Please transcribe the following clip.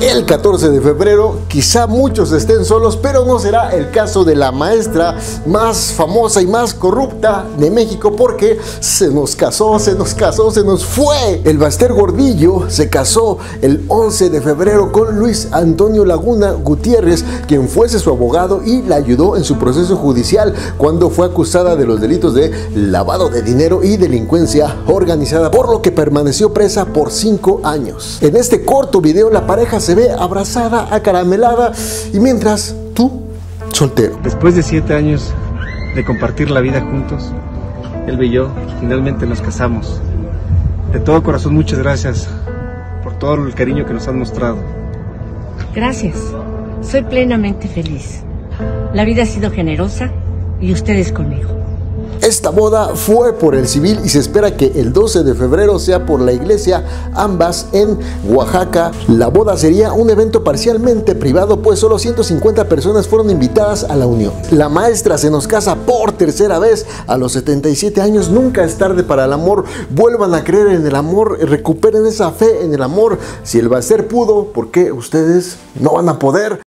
el 14 de febrero. Quizá muchos estén solos, pero no será el caso de la maestra más famosa y más corrupta de México, porque se nos fue. El Baster Gordillo se casó el 11 de febrero con Luis Antonio Laguna Gutiérrez, quien fuese su abogado y la ayudó en su proceso judicial cuando fue acusada de los delitos de lavado de dinero y delincuencia organizada, por lo que permaneció presa por 5 años. En este corto video la pareja se ve abrazada, acaramelada, y mientras tú, soltero. Después de 7 años de compartir la vida juntos, él y yo finalmente nos casamos. De todo corazón, muchas gracias por todo el cariño que nos han mostrado. Gracias, soy plenamente feliz. La vida ha sido generosa y ustedes conmigo. Esta boda fue por el civil y se espera que el 12 de febrero sea por la iglesia, ambas en Oaxaca. La boda sería un evento parcialmente privado, pues solo 150 personas fueron invitadas a la unión. La maestra se nos casa por tercera vez a los 77 años. Nunca es tarde para el amor. Vuelvan a creer en el amor, recuperen esa fe en el amor. Si el Baster pudo, ¿por qué ustedes no van a poder?